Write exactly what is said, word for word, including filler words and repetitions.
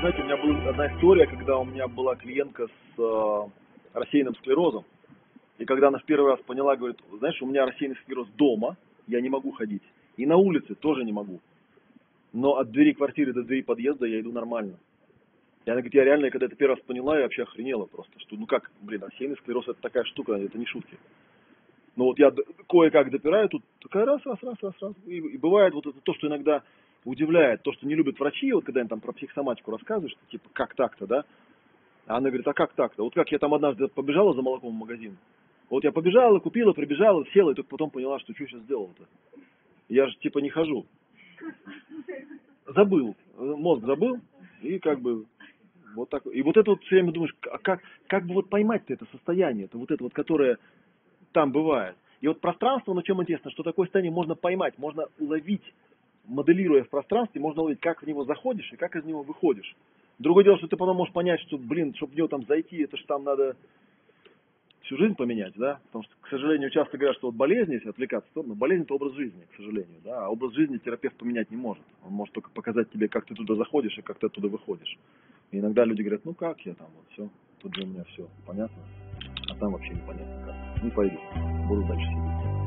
знаете, у меня была одна история, когда у меня была клиентка с э, рассеянным склерозом. И когда она в первый раз поняла, говорит, знаешь, у меня рассеянный склероз дома, я не могу ходить. И на улице тоже не могу. Но от двери квартиры до двери подъезда я иду нормально. И она говорит, я реально, когда это первый раз поняла, я вообще охренела просто. Что, ну как, блин, рассеянный склероз это такая штука, это не шутки. Но вот я кое-как допираю, тут такая раз, раз, раз, раз, раз. И, и бывает вот это то, что иногда удивляет, то, что не любят врачи, вот когда им там про психосоматику рассказываешь, типа, как так-то, да? А она говорит, а как так-то? Вот как я там однажды побежала за молоком в магазин. Вот я побежала, купила, прибежала, села, и только потом поняла, что что сейчас сделала-то. Я же типа не хожу. Забыл, мозг забыл, и как бы вот так. И вот это вот все время думаешь, а как, как бы вот поймать-то это состояние, это вот это вот, которое там бывает. И вот пространство, на чем интересно, что такое состояние можно поймать, можно уловить, моделируя в пространстве, можно уловить, как в него заходишь и как из него выходишь. Другое дело, что ты потом можешь понять, что, блин, чтобы в него там зайти, это же там надо всю жизнь поменять, да? Потому что, к сожалению, часто говорят, что вот болезнь, если отвлекаться в сторону, болезнь это образ жизни, к сожалению, да? А образ жизни терапевт поменять не может. Он может только показать тебе, как ты туда заходишь и как ты оттуда выходишь. И иногда люди говорят, ну как я там, вот все, тут же у меня все понятно, а там вообще непонятно как. Не пойду, буду дальше сидеть.